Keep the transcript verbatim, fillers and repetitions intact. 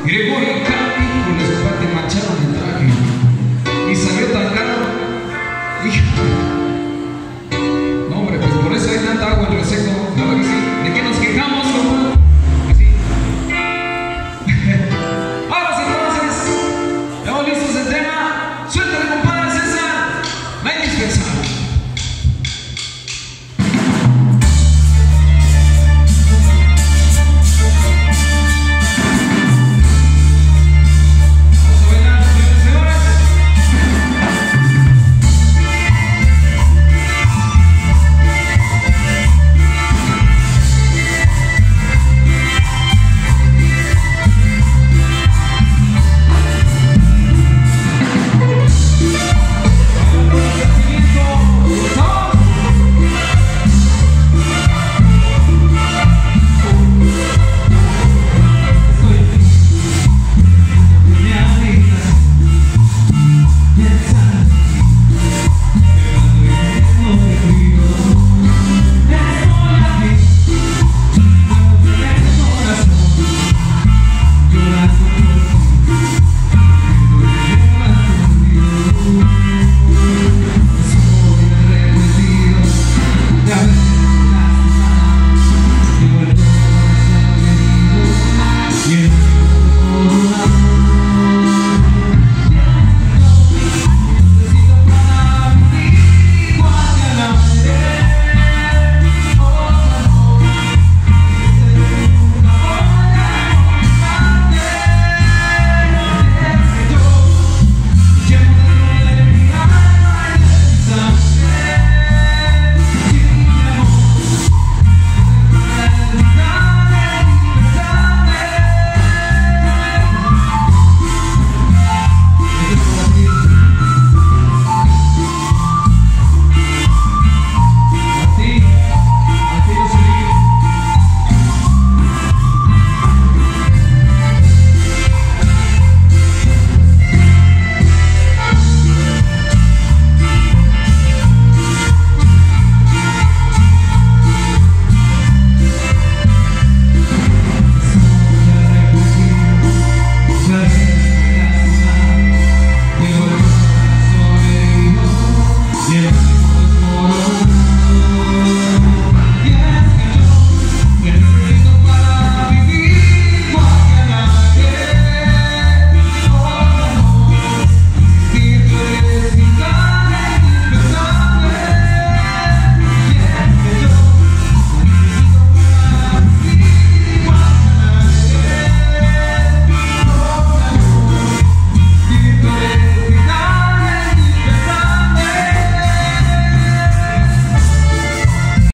Gregorio Capi, con la espada te mancharon el traje y salió tan caro. No, hombre, pues por eso hay tanta agua en el reseco. La verdad que sí. ¿De qué nos quejamos, compa? Así.